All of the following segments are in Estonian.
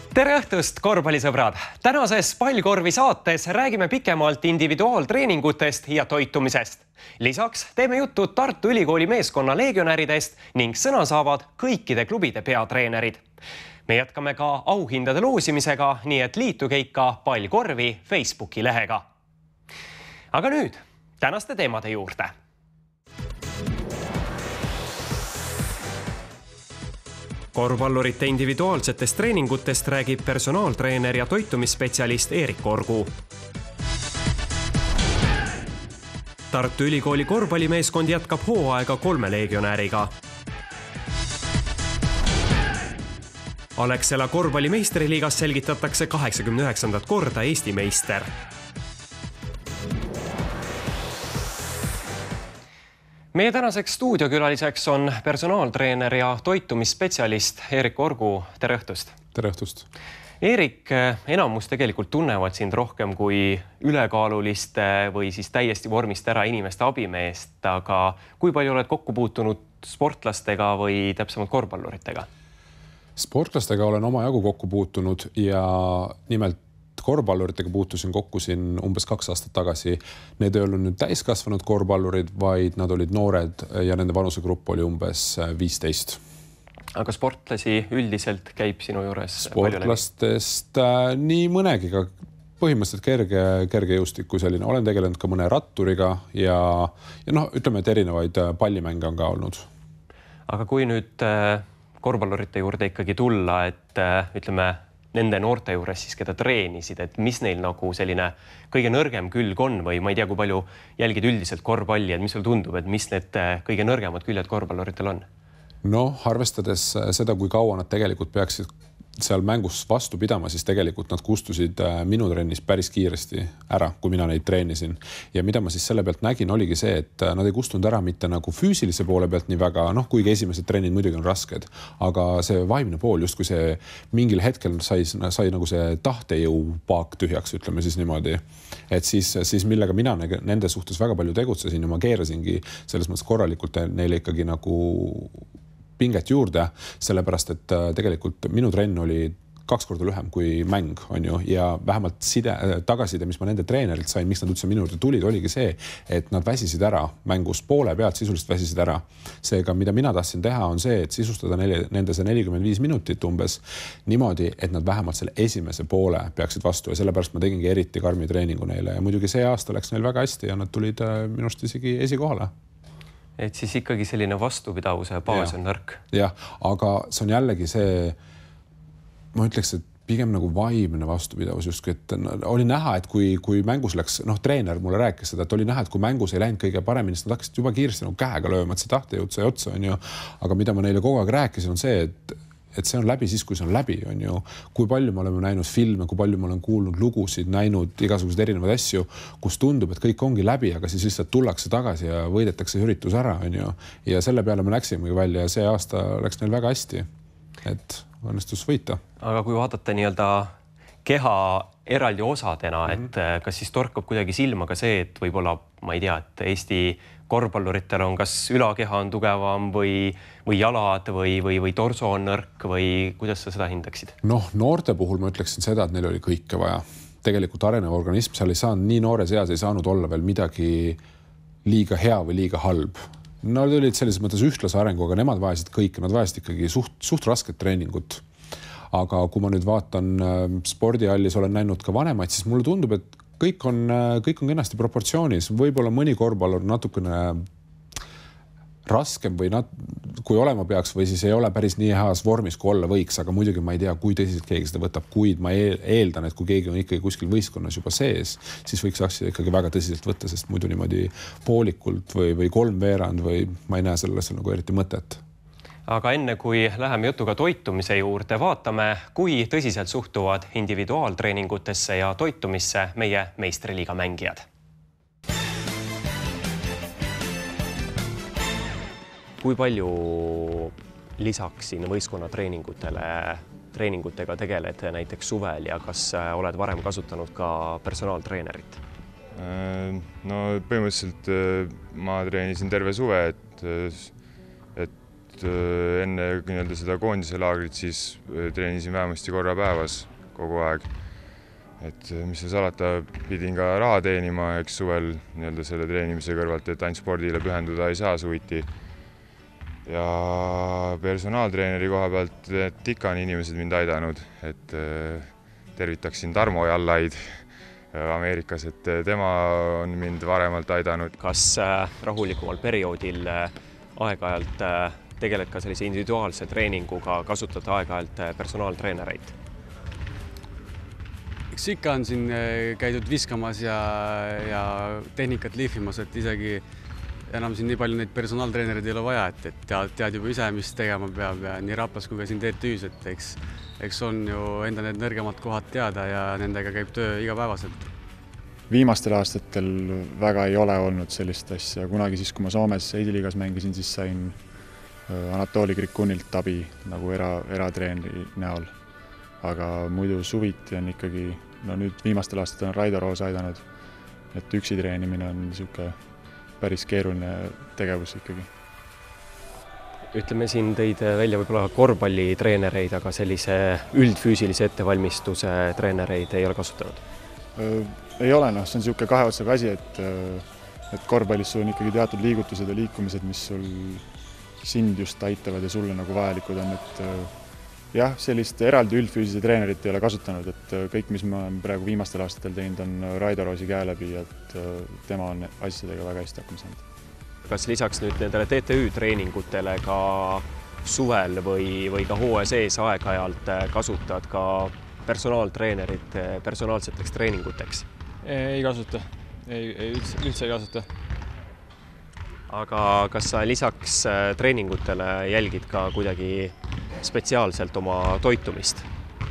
Tere õhtust, korvpallisõbrad! Tänases Pallkorvi saates räägime pikemalt individuaaltreeningutest ja toitumisest. Lisaks teeme juttu Tartu Ülikooli meeskonna legionäridest ning sõna saavad kõikide klubide peatreenerid. Me jätkame ka auhindade loosimisega, nii et liituge ikka Pallkorvi Facebooki lehega. Aga nüüd tänaste teemade juurde. Korvpallurite individuaalsetest treeningutest räägib personaaltreener ja toitumisspetsialist Erik Orgu. Tartu Ülikooli korvpallimeeskond jätkab hooaega 3 legionäriga. Alexela korvpalli meistriliigas selgitatakse 89. korda Eesti meister. Meie tänaseks stuudiokülaliseks on personaaltreener ja toitumisspetsialist Erik Orgu. Tere õhtust! Tere õhtust! Erik, enamus tegelikult tunnevad sind rohkem kui ülekaaluliste või siis täiesti vormist ära inimeste abimeest, aga kui palju oled kokku puutunud sportlastega või täpsemalt korvpalluritega? Sportlastega olen omajagu kokku puutunud ja nimelt korvpalluritega puutusin kokku siin umbes 2 aastat tagasi. Need ei olnud nüüd täiskasvanud korvpallurid, vaid nad olid noored ja nende vanusegrupp oli umbes 15. Aga sportlasi üldiselt käib sinu juures? Sportlastest nii mõnegi, põhimõtteliselt kerge jõustik kui selline. Olen tegelenud ka mõne ratturiga ja ütleme, et erinevaid pallimänge on ka olnud. Aga kui nüüd korvpallurite juurde ikkagi tulla, et ütleme, nende noorte juures siis, keda treenisid, et mis neil nagu selline kõige nõrgem külg on või ma ei tea, kui palju jälgid üldiselt korvpalli, et mis sul tundub, et mis need kõige nõrgemad küljed korvpalluritel on? Arvestades seda, kui kaua nad tegelikult peaksid seal mängus vastu pidama, siis tegelikult nad kustusid minu trennis päris kiiresti ära, kui mina neid treenisin. Ja mida ma siis selle pealt nägin, oligi see, et nad ei kustunud ära mitte nagu füüsilise poole pealt nii väga, kuigi esimesed trennid muidugi on rasked, aga see vaimne pool, just kui see mingil hetkel sai nagu see tahtejõupaak tühjaks, ütleme siis niimoodi. Et siis millega mina nende suhtes väga palju tegutsesin ja ma keerasingi selles mõttes korralikult neile ikkagi nagu pinget juurde, sellepärast, et tegelikult minu trenn oli 2 korda lühem kui mäng, on ju, ja vähemalt tagasiside, mis ma nende treenerilt sain, miks nad üldse minu juurde tulid, oligi see, et nad väsisid ära mängus poole pealt, sisuliselt väsisid ära. Seega, mida mina tahtsin teha, on see, et sisustada nende see 45 minutit umbes niimoodi, et nad vähemalt selle esimese poole peaksid vastu ja sellepärast ma tegingi eriti karmi treeningu neile ja muidugi see aasta läks neil väga hästi ja nad tulid minust isegi esikohale. Et siis ikkagi selline vastupidavuse baas on nõrk. Jah, aga see on jällegi see, ma ütleks, et pigem nagu vaimne vastupidavus justkui, et oli näha, et kui mängus läks, treener mulle rääkis seda, et oli näha, et kui mängus ei läinud kõige paremini, siis nad hakkasid juba kiiresti nagu käega lööma, et see tahtejõud sai otsa, on ju. Aga mida ma neile kogu aeg rääkisin, on see, et see on läbi siis, kui see on läbi, on ju. Kui palju me oleme näinud filme, kui palju ma olen kuulnud lugusid, näinud igasuguseid erinevaid asju, kus tundub, et kõik ongi läbi, aga siis lihtsalt tullakse tagasi ja võidetakse üritus ära, on ju. Ja selle peale me läksimegi välja ja see aasta läks neil väga hästi, et õnnestus võita. Aga kui vaadata nii-öelda keha eraldi osadena, et kas siis torkab kuidagi silma ka see, et võib-olla, ma ei tea, et Eesti korvpalluritel on kas ülakeha on tugevam või jalad või torso on nõrk või kuidas sa seda hindaksid? Noorte puhul ma ütleksin seda, et neil oli kõike vaja. Tegelikult arenev organism seal ei saanud, nii noores eas ei saanud olla veel midagi liiga hea või liiga halb. Nad olid sellises mõttes ühtlase arengu, aga nemad vajasid kõike, nad vajasid ikkagi suht rasket treeningut. Aga kui ma nüüd vaatan spordihallis, olen näinud ka vanemaid, siis mulle tundub, et kõik on kenasti proportsioonis. Võib-olla mõni korvpallur natukene raskem või kui olema peaks või siis ei ole päris nii heas vormis, kui olla võiks, aga muidugi ma ei tea, kui tõsiselt keegi seda võtab, kuid ma eeldan, et kui keegi on ikkagi kuskil võistkonnas juba sees, siis võiks asja ikkagi väga tõsiselt võtta, sest muidu niimoodi poolikult või 3/4 või ma ei näe selles nagu eriti mõtet. Aga enne kui läheme jutuga toitumise juurde, vaatame, kui tõsiselt suhtuvad individuaaltreeningutesse ja toitumisse meie meistriliiga mängijad. Kui palju lisaks siin võistkonna treeningutega tegeled näiteks suvel ja kas oled varem kasutanud ka personaaltreenerit? No põhimõtteliselt ma treenisin terve suve, et et enne nii-öelda seda koondise laagrit siis treenisin vähemasti korra päevas kogu aeg. Et mis see salata, pidin ka raha teenima, eks suvel nii-öelda selle treenimise kõrvalt, et ainult spordile pühenduda ei saa suviti. Ja personaaltreeneri koha pealt, et ikka on inimesed mind aidanud, et tervitaksin Tarmo Jallaid Ameerikas, et tema on mind varemalt aidanud. Kas rahulikumal perioodil aeg-ajalt tegeled ka sellise individuaalse treeninguga, kasutad aeg-ajalt personaaltreenereid? Eks ikka on siin käidud viskamas ja tehnikat lihvimas, et isegi enam siin nii palju neid personaaltreenereid ei ole vaja, et tead juba ise, mis tegema peab ja nii Raplas kui ka siin TTÜs, et eks on ju enda need nõrgemad kohad teada ja nendega käib töö igapäevaselt. Viimastel aastatel väga ei ole olnud sellist asja. Kunagi siis, kui ma Soomes Eidiliigas mängisin, siis sain Anatoli Krikunilt abi nagu eratreeneri näol. Aga muidu suviti on ikkagi, nüüd viimastel aastatel on Raido Roos aidanud, et üksi treenimine on niisugune päris keeruline tegevus ikkagi. Ütleme siin tõid välja võib-olla korvpallitreenereid, aga sellise üldfüüsilise ettevalmistuse treenereid ei ole kasutanud? Ei ole, see on niisugune kahe otsaga asi, et korvpallis sul on ikkagi teatud liigutused ja liikumised, mis sul sind just aitavad ja sulle nagu vajalikud on, et jah, sellist eraldi üldfüüsilise treenerit ei ole kasutanud, et kõik, mis ma olen praegu viimastel aastatel teinud, on Raido Roosi käe läbi, et tema on asjadega väga hästi hakkama saanud. Kas lisaks nüüd nendele TTÜ treeningutele ka suvel või ka hooaja sees aeg-ajalt kasutad ka personaaltreenerit personaalseteks treeninguteks? Ei kasuta, üldse ei kasuta. Aga kas sa lisaks treeningutele jälgid ka kuidagi spetsiaalselt oma toitumist?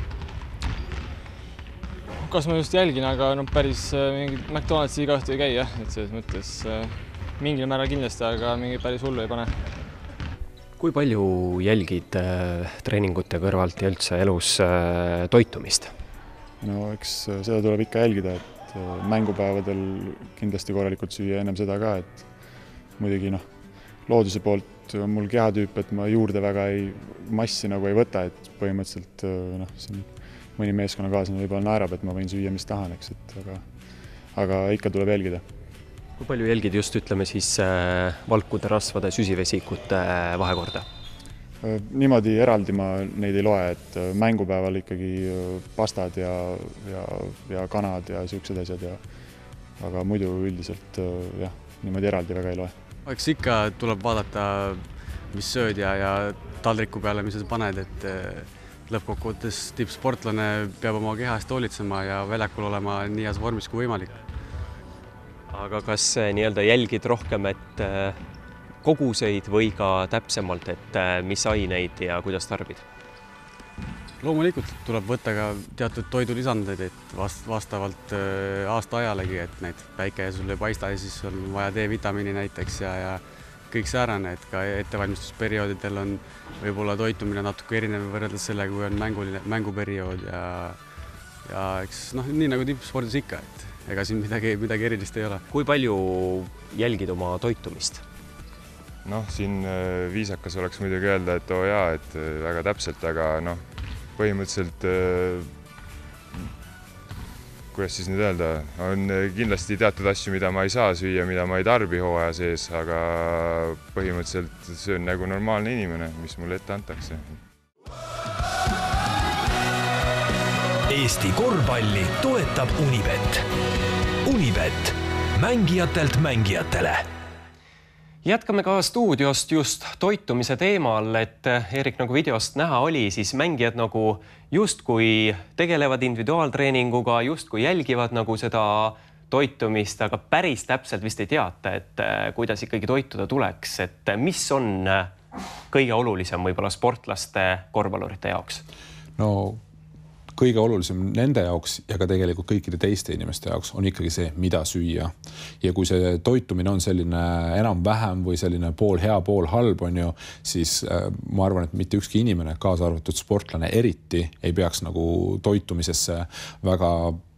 Kas ma just jälgin, aga päris mingit McDonaldsi iga õhtu ei käi, jah, et selles mõttes mingil määral kindlasti, aga mingi päris hullu ei pane. Kui palju jälgid treeningute kõrvalt ja üldse elus toitumist? No eks seda tuleb ikka jälgida, et mängupäevadel kindlasti korralikult süüa ennem seda ka, et muidugi looduse poolt on mul kehatüüp, et ma juurde väga massi nagu ei võta, et põhimõtteliselt mõni meeskonnakaaslane võib-olla naerab, et ma võin süüa, mis tahan, eks, aga ikka tuleb jälgida. Kui palju jälgid just, ütleme siis, valkude, rasvade, süsivesikute vahekorda? Niimoodi eraldi ma neid ei loe, et mängupäeval ikkagi pastad ja kanad ja siuksed asjad, aga muidu üldiselt jah, niimoodi eraldi väga ei loe. Eks ikka tuleb vaadata, mis sööd ja taldriku peale, mis sa paned, et lõppkokkuvõttes tippsportlane peab oma kehast hoolitsema ja väljakul olema nii heas vormis kui võimalik. Aga kas nii-öelda jälgid rohkem, et koguseid või ka täpsemalt, et mis aineid ja kuidas tarbid? Loomulikult tuleb võtta ka teatud toidulisandeid, et vastavalt aasta ajalegi, et näiteks päike sul ei paista ja siis on vaja D-vitamiini näiteks ja kõik säärane, et ka ettevalmistusperioodidel on võib-olla toitumine natuke erinev võrreldes sellega, kui on mänguperiood ja eks nii nagu tippspordis ikka, et ega siin midagi erilist ei ole. Kui palju jälgid oma toitumist? Siin viisakas oleks muidugi öelda, et et väga täpselt, aga põhimõtteliselt, kuidas siis nüüd öelda, on kindlasti teatud asju, mida ma ei saa süüa, mida ma ei tarbi hooaja sees, aga põhimõtteliselt söön nagu normaalne inimene, mis mulle ette antakse. Eesti korvpalli toetab Unibet. Unibet, mängijatelt mängijatele. Jätkame ka stuudiost just toitumise teemal, et Erik, nagu videost näha oli, siis mängijad nagu justkui tegelevad individuaaltreeninguga, justkui jälgivad nagu seda toitumist, aga päris täpselt vist ei teata, et kuidas ikkagi toituda tuleks, et mis on kõige olulisem võib-olla sportlaste, korvpallurite jaoks? Kõige olulisem nende jaoks ja ka tegelikult kõikide teiste inimeste jaoks on ikkagi see, mida süüa. Ja kui see toitumine on selline enam-vähem või selline pool hea, pool halb on ju, siis ma arvan, et mitte ükski inimene, kaasa arvatud sportlane eriti, ei peaks nagu toitumisesse väga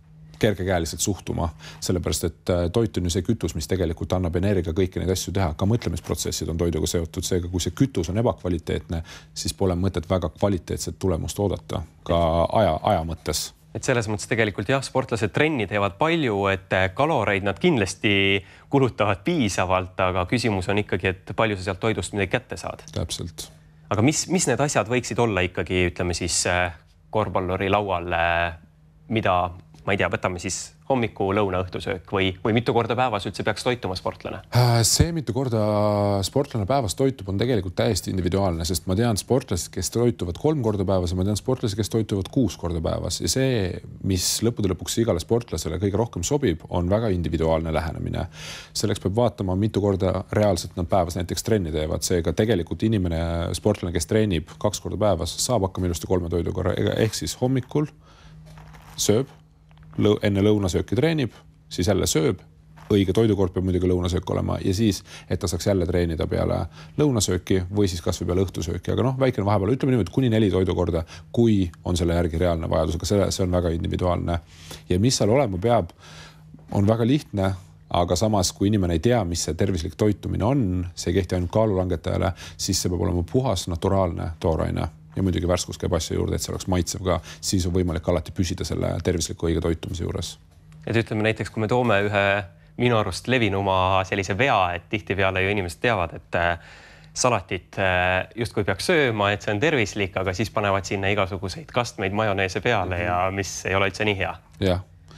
kergekäeliselt suhtuma, sellepärast et toit on ju see kütus, mis tegelikult annab energia kõiki neid asju teha. Ka mõtlemisprotsessid on toiduga seotud, seega kui see kütus on ebakvaliteetne, siis pole mõtet väga kvaliteetset tulemust oodata ka aja mõttes. Et selles mõttes tegelikult jah, sportlased trenni teevad palju, et kaloreid nad kindlasti kulutavad piisavalt, aga küsimus on ikkagi, et palju sa sealt toidust midagi kätte saad. Täpselt. Aga mis need asjad võiksid olla ikkagi, ütleme siis korvpalluri laual, mida, ma ei tea, võtame siis hommiku, lõuna, õhtusöök või mitu korda päevas üldse peaks toituma sportlane? See mitu korda sportlane päevas toitub on tegelikult täiesti individuaalne, sest ma tean sportlased, kes toituvad 3 korda päevas ja ma tean sportlased, kes toituvad 6 korda päevas ja see, mis lõppude lõpuks igale sportlasele kõige rohkem sobib, on väga individuaalne lähenemine. Selleks peab vaatama, mitu korda reaalselt nad päevas näiteks trenni teevad. Seega tegelikult inimene, sportlane, kes treenib 2 korda päevas, saab hakkama ilusti 3 toidukorra ehk siis hommikul sööb, enne lõunasööki treenib, siis jälle sööb, õige toidukord peab muidugi lõunasöök olema ja siis, et ta saaks jälle treenida peale lõunasööki või siis kas või peale õhtusööki, aga väikene vahepeal, ütleme niimoodi, kuni 4 toidukorda, kui on selle järgi reaalne vajadus, aga see on väga individuaalne. Ja mis seal olema peab, on väga lihtne, aga samas, kui inimene ei tea, mis see tervislik toitumine on, see ei kehti ainult kaalulangetajale, siis see peab olema puhas, naturaalne tooraine. Ja muidugi värskus käib asja juurde, et see oleks maitsev ka, siis on võimalik alati püsida selle tervisliku õige toitumise juures. Et ütleme näiteks, kui me toome ühe minu arust levinuma sellise vea, et tihtipeale ju inimesed teavad, et salatit justkui peaks sööma, et see on tervislik, aga siis panevad sinna igasuguseid kastmeid majoneese peale ja mis ei ole üldse nii hea. Jah.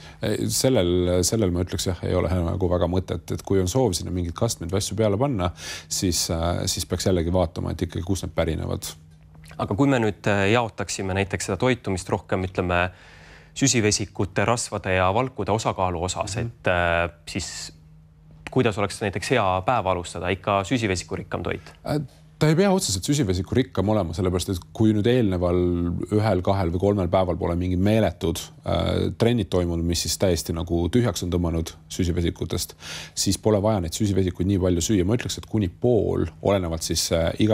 Sellel ma ütleks jah, ei ole nagu väga mõtet, et kui on soov sinna mingid kastmeid asju peale panna, siis peaks jällegi vaatama, et ikkagi kus need pärinevad. Aga kui me nüüd jaotaksime näiteks seda toitumist rohkem, ütleme, süsivesikute, rasvade ja valkude osakaalu osas, et siis kuidas oleks näiteks hea päeva alustada, ikka süsivesikurikkam toit? Ta ei pea otseselt süsivesikurikkam olema, sellepärast, et kui nüüd eelneval 1, 2 või 3 päeval pole mingid meeletud trennid toimunud, mis siis täiesti nagu tühjaks on tõmmanud süsivesikutest, siis pole vaja neid süsivesikuid nii palju süüa. Ma ütleks, et kuni pool, olenevalt siis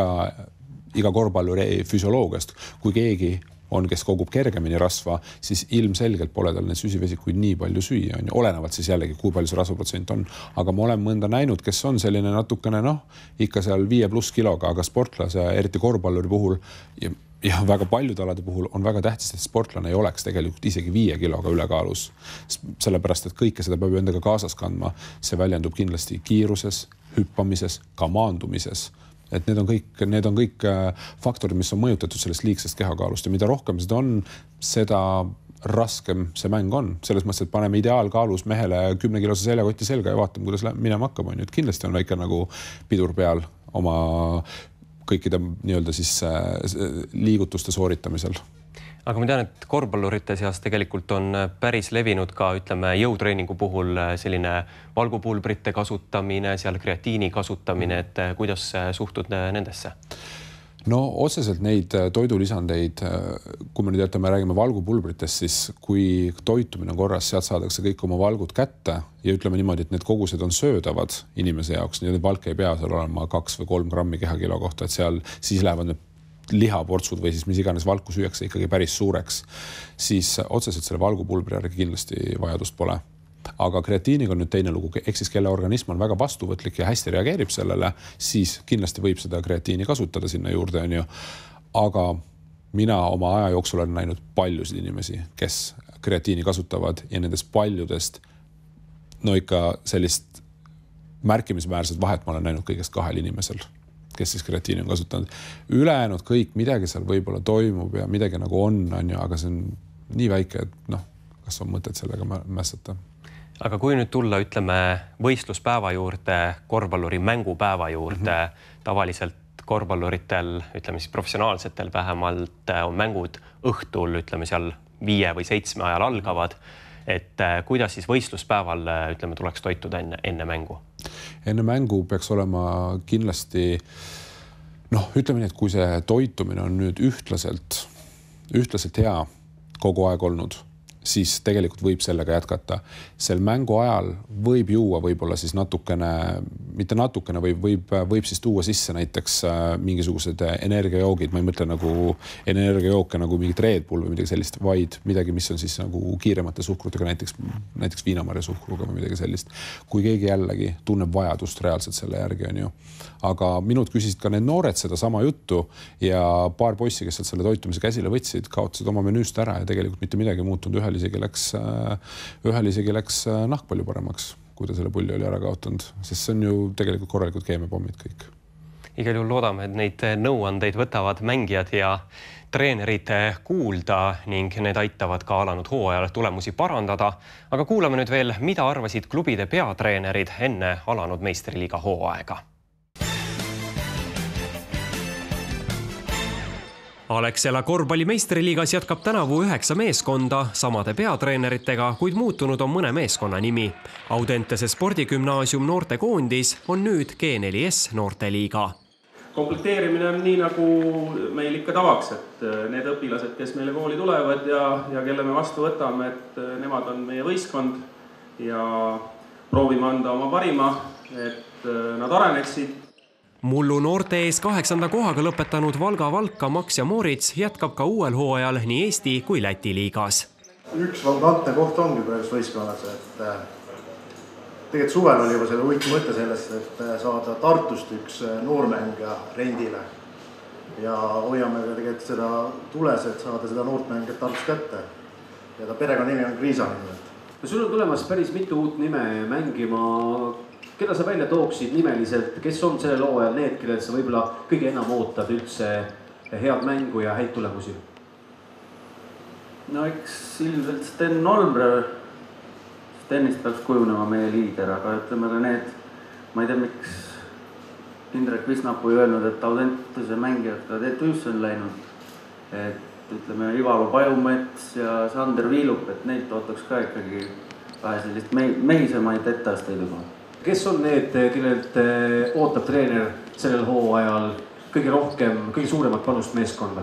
iga korvpalluri füsioloogiast, kui keegi on, kes kogub kergemini rasva, siis ilmselgelt pole tal neid süsivesikuid nii palju süüa, olenevalt siis jällegi, kui palju see rasvaprotsent on. Aga ma olen mõnda näinud, kes on selline natukene, ikka seal 5+ kiloga, aga sportlase, eriti korvpalluri puhul ja väga paljude alade puhul on väga tähtis, et sportlane ei oleks tegelikult isegi 5 kiloga ülekaalus. Sellepärast, et kõike seda peab endaga kaasas kandma. See väljendub kindlasti kiiruses, hüppamises, ka maandumises. Et need on kõik faktorid, mis on mõjutatud sellest liigsest kehakaalust ja mida rohkem seda on, seda raskem see mäng on. Selles mõttes, et paneme ideaalkaalus mehele 10-kilose seljakoti selga ja vaatame, kuidas minema hakkab. Kindlasti on väike nagu pidur peal oma kõikide nii-öelda siis liigutuste sooritamisel. Aga ma tean, et korvpallurite seas tegelikult on päris levinud ka, ütleme, jõutreeningu puhul selline valgupulbrite kasutamine, seal kreatiini kasutamine, et kuidas suhtud nendesse? No otseselt neid toidulisandeid, kui me nüüd räägime valgupulbritest, siis kui toitumine on korras, sealt saadakse kõik oma valgud kätte ja ütleme niimoodi, et need kogused on söödavad inimese jaoks, nii et valk ei pea seal olema 2 või 3 grammi kehakilo kohta, et seal siis lähevad need lihaportsud või siis mis iganes valku süüakse ikkagi päris suureks, siis otseselt selle valgupulbri järgi kindlasti vajadust pole. Aga kreatiiniga on nüüd teine lugu, ehk siis kelle organism on väga vastuvõtlik ja hästi reageerib sellele, siis kindlasti võib seda kreatiini kasutada sinna juurde, on ju. Aga mina oma aja jooksul olen näinud paljusid inimesi, kes kreatiini kasutavad ja nendest paljudest ikka sellist märkimisväärset vahet ma olen näinud kõigest 2 inimesel, kes siis kreatiini on kasutanud. Ülejäänud kõik, midagi seal võib-olla toimub ja midagi nagu on, aga see on nii väike, et kas on mõtet sellega mässata. Aga kui nüüd tulla, ütleme, võistluspäeva juurde, korvpalluri mängupäeva juurde, tavaliselt korvpalluritel, ütleme siis professionaalsetel vähemalt on mängud õhtul, ütleme seal 5 või 7 ajal algavad, et kuidas siis võistluspäeval, ütleme, tuleks toituda enne mängu? Enne mängu peaks olema kindlasti, ütleme nii, et kui see toitumine on nüüd ühtlaselt hea kogu aeg olnud, siis tegelikult võib sellega jätkata. Sel mängu ajal võib juua võib-olla siis natukene mitte natukene võib siis tuua sisse näiteks mingisugused energiajoogid, ma ei mõtle nagu energiajooke nagu mingit Red Bull või midagi sellist, vaid midagi, mis on siis nagu kiiremate suhkrutega, näiteks viinamarja suhkruga või midagi sellist. Kui keegi jällegi tunneb vajadust reaalselt selle järgi on ju. Aga minult küsisid ka need noored seda sama juttu ja paar poissi, kes sealt selle toitumise käsile võtsid, kaotasid oma menüüst ära ja tegelikult mitte midagi muutunud. Ühel isegi läks nahk palju paremaks, kui ta selle pulli oli ära kaotanud, sest see on ju tegelikult korralikud keemiapommid kõik. Igal juhul loodame, et neid nõuandeid võtavad mängijad ja treenerid kuulda ning need aitavad ka alanud hooajal tulemusi parandada. Aga kuulame nüüd veel, mida arvasid klubide peatreenerid enne alanud meistriliiga hooaega. Alexela korvpalli meistriliigas jätkab tänavu 9 meeskonda samade peatreeneritega, kuid muutunud on mõne meeskonna nimi. Audentese spordigümnaasium noortekoondis on nüüd G4S noorteliiga. Komplekteerimine on nii nagu meil ikka tavaks, et need õpilased, kes meile kooli tulevad ja kelle me vastu võtame, et nemad on meie võistkond ja proovime anda oma parima, et nad areneksid. Mullu noorte ees 8. kohaga lõpetanud Valga Valka Max ja Moritz jätkab ka uuel hooajal nii Eesti kui Läti liigas. Üks valdantne koht ongi praegust võistkonnas, et tegelikult suvel oli juba selle huvitav mõte sellest, et saada Tartust üks noormängija rendile ja hoiame tegelikult seda tules, et saada seda noortmängijat Tartust kätte ja ta perekonnanimi on Kriisanen. Sul on tulemas päris mitu uut nime mängima. Keda sa välja tooksid nimeliselt, kes on sellel hooajal need, kellel sa võib-olla kõige enam ootad üldse head mängu ja häid tulemusi? No eks ilmselt Sten Olmre, Stenist peaks kujunema meie liider, aga ütleme ka need, ma ei tea, miks Indrek Visnapuu ei öelnud, et Audentese mängijad ka TTÜ-sse on läinud. Et ütleme Ivalo Pajumets ja Sander Viilup, et neid ootaks ka ikkagi vähe sellist mehisemaid etteasteid juba. Kes on need, kellelt ootab treener sellel hooajal kõige rohkem, kõige suuremat panust meeskonda?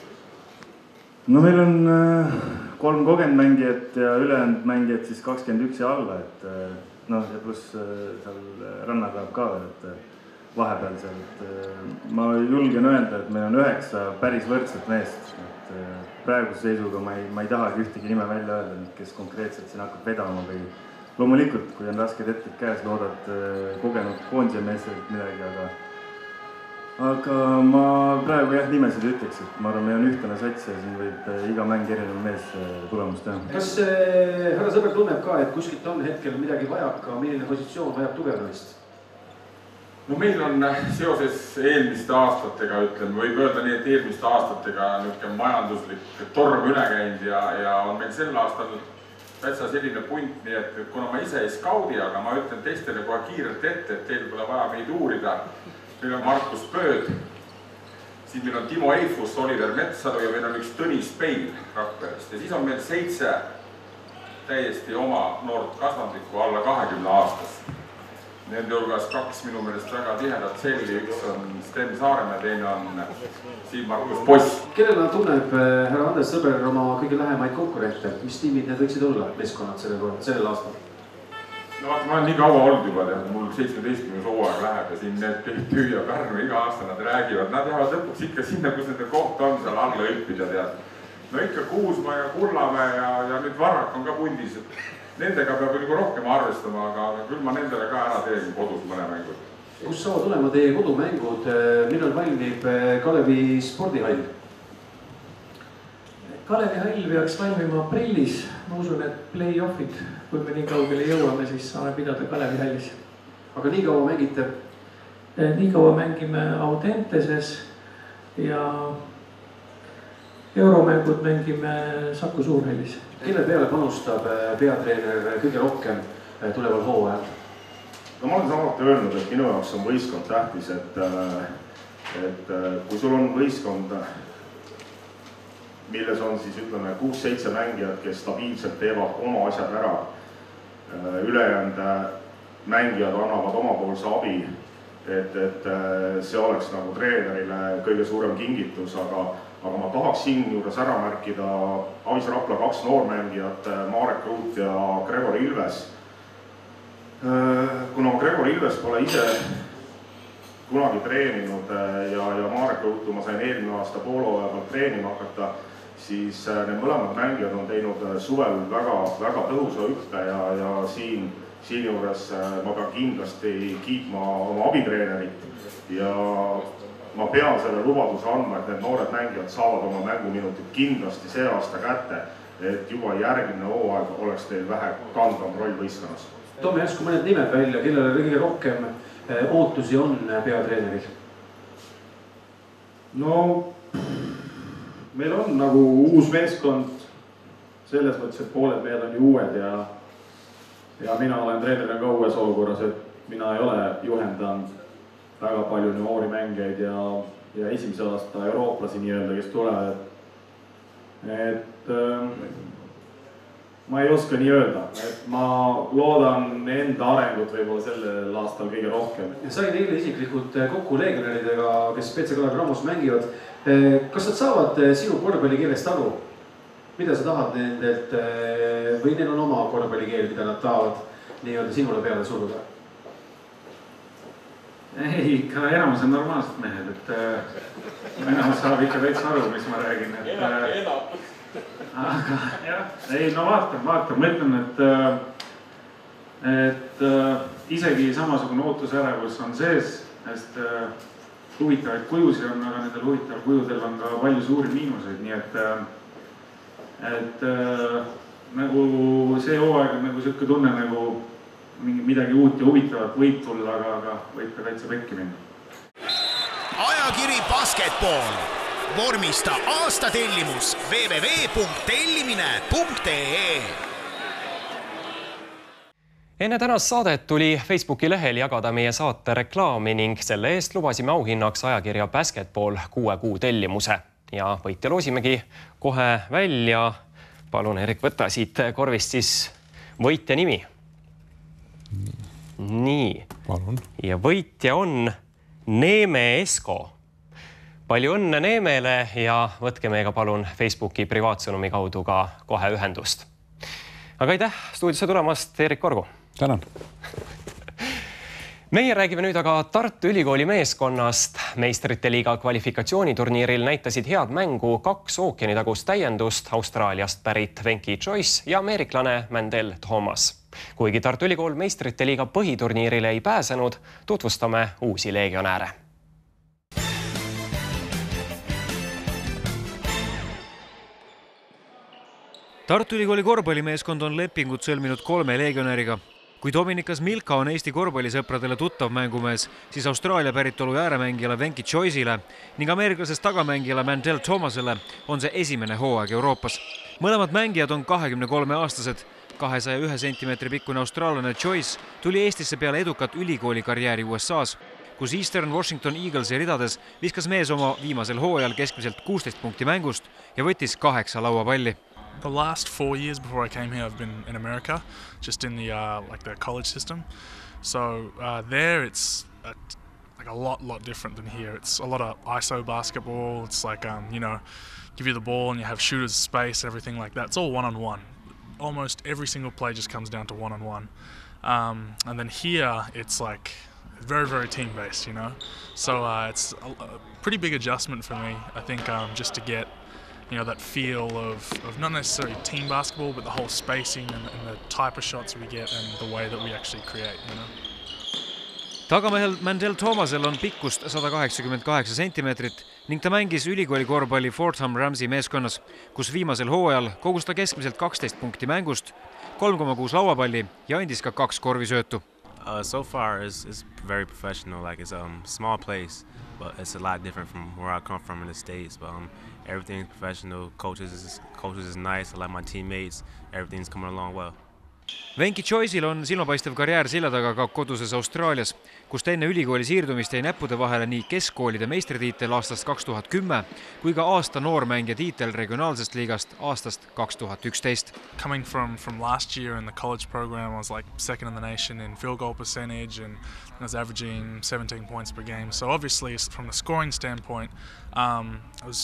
No meil on 3 kogenud mängijat ja ülejäänud mängijad siis 21 ja alla, et ja pluss seal ranna peab ka, et vahepeal seal. Ma julgen öelda, et meil on 9 päris võrdset meest. Praeguse seisuga ma ei tahagi ühtegi nime välja öelda, kes konkreetselt siin hakkab vedama või loomulikult, kui on rasked hetked käes, loodad kogenud koondise meestelt midagi, aga ma praegu nimesid ütleks, et ma arvan, meil on ühtene sats ja siin võib iga mäng erinev mees tulemust teha. Kas härra sõber tunneb ka, et kuskilt on hetkel midagi vajaka, milline positsioon vajab tugevamist? No meil on seoses eelmiste aastatega, võib öelda nii, et eelmiste aastatega niisugune majanduslik torm üle käinud ja on meil sel aastal täitsa selline punt, nii et kuna ma ise ei skaudi, aga ma ütlen teistele kohe kiirelt ette, et teil pole vaja meid uurida. Meil on Markus Pööd, siin meil on Timo Eifus, Oliver Metsalu ja meil on üks Tõnis Peil Rakverest. Ja siis on meil 7 täiesti oma noort kasvandlikku alla 20 aastas. Nende hulgas 2 minu meelest väga tihedat selli, üks on Sten Saaremäe, teine on Siim Markus Poss. Kellena tunneb härra Andres Sõber oma kõige lähemaid konkurente? Mis tiimid need võiksid olla meeskonnad sellel aastal? No vaata, ma olen nii kaua olnud juba, mul 17. hooaeg läheb ja siin need TTÜ ja Pärnu iga aasta nad räägivad. Nad jäävad lõpuks ikka sinna, kus nende koht on, seal alla õppida tead. No ikka Kuusma ja Kullamäe ja nüüd Varrak on ka pundis. Nendega peab nagu rohkem arvestama, aga küll ma nendele ka ära teen kodus mõne mängud. Kus saavad olema teie kodumängud? Millal valmib Kalevi spordihall? Kalevi hall peaks valmima aprillis. Ma usun, et play-offid, kui me nii kaugele jõuame, siis saame pidada Kalevi hallis. Aga nii kaua mängite? Nii kaua mängime Audenteses ja euromängud mängime Saku Suurhallis. Kelle peale panustab peatreener kõige rohkem tuleval hooajal? No ma olen samuti öelnud, et minu jaoks on võistkond tähtis, et kui sul on võistkond, milles on siis ütleme 6-7 mängijad, kes stabiilselt teevad oma asjad ära, ülejäänud mängijad annavad omapoolse abi, et see oleks nagu treenerile kõige suurem kingitus, aga ma tahaks siin juures ära märkida Avis Rapla 2 noormängijat, Marek Ruut ja Gregor Ilves. kuna Gregor Ilves pole ise kunagi treeninud ja Marek Õutu ma sain eelmine aasta poolhooaja pealt treenima hakata, siis need mõlemad mängijad on teinud suvel väga tõhusa hüppe ja siin juures ma pean kindlasti kiitma oma abitreenerit ja ma pean selle lubaduse andma, et need noored mängijad saavad oma mänguminutid kindlasti see aasta kätte, et juba järgmine hooaeg oleks teil vähe kandvam roll võistkonnas. Toome järsku mõned nimed välja, kellele kõige rohkem ootusi on peatreeneril? No meil on nagu uus meeskond selles mõttes, et pooled mehed on ju uued ja mina olen treenerina ka uues olukorras, et mina ei ole juhendanud väga palju noori mängijaid ja esimese aasta eurooplasi nii-öelda, kes tulevad. Et ma ei oska nii öelda, et ma loodan enda arengut võib-olla sellel aastal kõige rohkem. Sain eile isiklikult kokku leegionäridega, kes BC Kalev Cramos mängivad. Kas nad saavad sinu korvpallikeelest aru? Mida sa tahad nendelt või neil on oma korvpallikeel, mida nad tahavad nii-öelda sinule peale suruda? Ei, ikka enamus on normaalsed mehed, et enamus saab ikka täitsa aru, mis ma räägin. Aga jah, ei no vaatan, ma ütlen, et isegi samasugune ootusärevus on sees, sest huvitavaid kujusid on, aga nendel huvitaval kujudel on ka palju suuri miinuseid, nii et nagu see hooaeg on nagu selline tunne nagu midagi uut ja huvitavat võib tulla, aga võib ka täitsa pekki minna. Ajakiri Basketball. Vormista aasta tellimus www.tellimine.ee. Enne tänast saadet tuli Facebooki lehel jagada meie saate reklaami ning selle eest lubasime auhinnaks ajakirja Basketball 6 kuu tellimuse. Ja võitja loosimegi kohe välja. Palun, Erik, võtta siit korvist siis võitja nimi. Nii. Palun. Ja võitja on Neeme Esko. Palju õnne Neemele ja võtke meiega palun Facebooki privaatsõnumi kaudu ka kohe ühendust. Aga aitäh stuudiosse tulemast, Erik Korgu. Tänan. Meie räägime nüüd aga Tartu Ülikooli meeskonnast. Meistrite liiga kvalifikatsiooniturniiril näitasid head mängu 2 ookeanitagust täiendust Austraaliast pärit Venki Joyce ja ameeriklane Mandel Thomas. Kuigi Tartu Ülikool meistrite liiga põhiturniirile ei pääsenud, tutvustame uusi leegionääre. Tartu Ülikooli korvpallimeeskond on lepingut sõlminud 3 leegionääriga. Kui Dominikas Milka on Eesti korvpallisõpradele tuttav mängumees, siis Austraalia päritolu ääremängijale Venki Joyce'ile ning ameeriklasest tagamängijale Mandel Thomasele on see esimene hooaeg Euroopas. Mõlemad mängijad on 23-aastased. 201 sentimeetri pikkune austraallane Joyce tuli Eestisse peale edukat ülikooli karjääri USA's, kus Eastern Washington Eaglesi ridades viskas mees oma viimasel hooajal keskmiselt 16 punkti mängust ja võttis 8 lauapalli. The last 4 years before I came here, I've been in America, just in the the college system. So there, it's like a lot different than here. It's a lot of ISO basketball. It's like give you the ball and you have shooters space, everything like that. It's all one-on-one. Almost every single play just comes down to one-on-one. And then here, it's like very team-based, So it's a pretty big adjustment for me, I think, just to get that feel of not necessarily team basketball, but the whole spacing and the type of shots we get and the way that we actually create, Tagamehel Mandel Thomasel on pikkust 188 sentimeetrit ning ta mängis ülikooli korvpalli Fordham Ramsey meeskonnas, kus viimasel hooajal kogus ta keskmiselt 12 punkti mängust, 3,6 lauapalli ja andis ka 2 korvisöötu. So far is very professional, like it's a small place, but it's a lot different from where I come from in the States. But everything's professional. Coaches is nice. I like my teammates. Everything's coming along well. Venki Joyce'il on silmapaistev karjäär selja taga ka koduses Austraalias, kust enne ülikooli siirdumist jäi näppude vahele nii keskkoolide meistritiitel aastast 2010 kui ka aasta noormängija tiitel regionaalsest liigast aastast 2011. Coming from last year in the college program, I was like second in the nation in field goal percentage and I was averaging 17 points per game. So obviously from the scoring standpoint, I was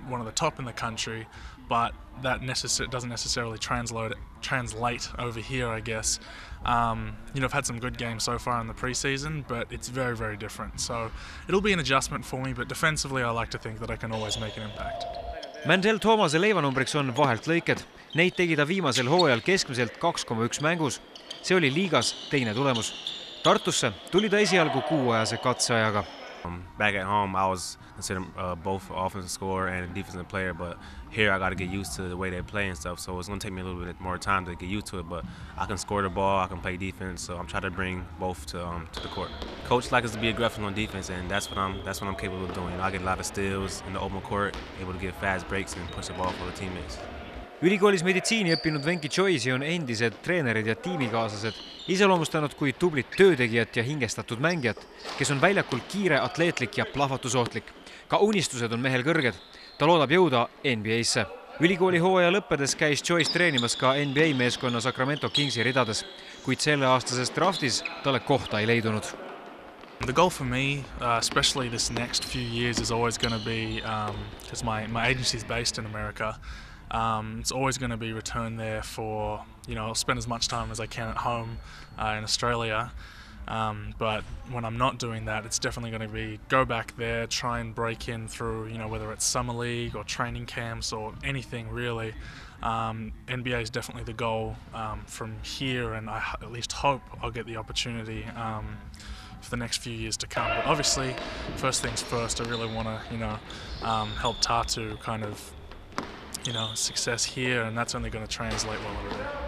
one of the top in the country, but that doesn't necessarily translate over here, I guess. I've had some good games so far in the preseason, but it's very, very different. So it'll be an adjustment for me, but defensively I like to think that I can always make an impact. Mandel Thoomase leivanumbriks on vahelt lõiked. Neid tegi ta viimasel hooajal keskmiselt 2,1 mängus. See oli liigas teine tulemus. Tartusse tuli ta esialgu kuuajase katseajaga. Back at home, I was considered both offensive scorer and a defensive player, but here I got to get used to the way they play and stuff, so it's going to take me a little bit more time to get used to it, but I can score the ball, I can play defense, so I'm trying to bring both to the court. Coach likes us to be aggressive on defense, and that's what I'm capable of doing. I get a lot of steals in the open court, able to get fast breaks and push the ball for the teammates. Ülikoolis meditsiini õppinud Venki Choisi on endised treenerid ja tiimikaaslased iseloomustanud kui tublit töötegijat ja hingestatud mängijat, kes on väljakul kiire, atleetlik ja plahvatusohtlik. Ka unistused on mehel kõrged. Ta loodab jõuda NBA-sse. Ülikooli hooaja lõppedes käis Choice treenimas ka NBA meeskonna Sacramento Kingsi ridades, kuid selle aastases draftis talle kohta ei leidunud. The goal for me, especially this next few years, is always going to be, because my agency is based in America, it's always going to be return there for, I'll spend as much time as I can at home in Australia. But when I'm not doing that, it's definitely going to be go back there, try and break in through, whether it's summer league or training camps or anything really. NBA is definitely the goal from here, and I at least hope I'll get the opportunity for the next few years to come. But obviously, first things first, I really want to, help Tartu kind of, success here, and that's only going to translate well over there.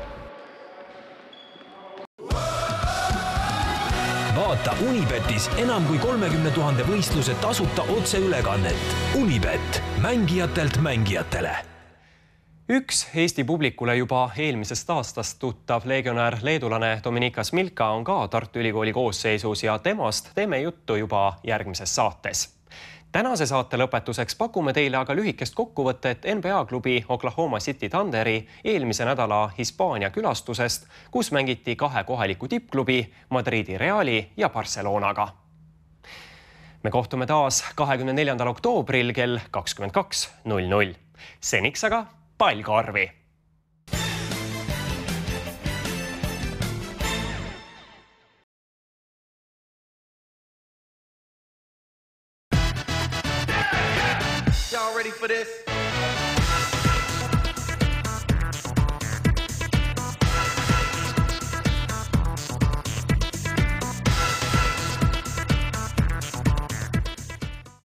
Vaata Unibetis enam kui 30 000 võistluse tasuta otseülekannet. Unibet, mängijatelt mängijatele. Üks Eesti publikule juba eelmisest aastast tuttav legionär leedulane Dominikas Milka on ka Tartu Ülikooli koosseisus ja temast teeme juttu juba järgmises saates. Tänase saate lõpetuseks pakume teile aga lühikest kokkuvõtet NBA-klubi Oklahoma City Thunderi eelmise nädala Hispaania külastusest, kus mängiti kahe kohaliku tippklubi Madridi Reali ja Barcelonaga. Me kohtume taas 24. oktoobril kell 22:00. Seniks aga pall korvi! Y'all ready for this?